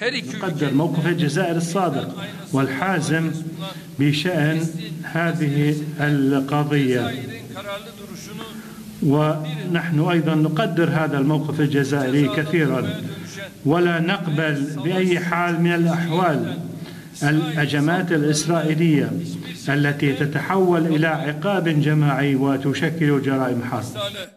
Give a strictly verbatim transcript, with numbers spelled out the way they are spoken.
نقدر موقف الجزائر الصادق والحازم بشأن هذه القضية، ونحن أيضا نقدر هذا الموقف الجزائري كثيرا، ولا نقبل بأي حال من الأحوال الهجمات الإسرائيلية التي تتحول إلى عقاب جماعي وتشكل جرائم حرب.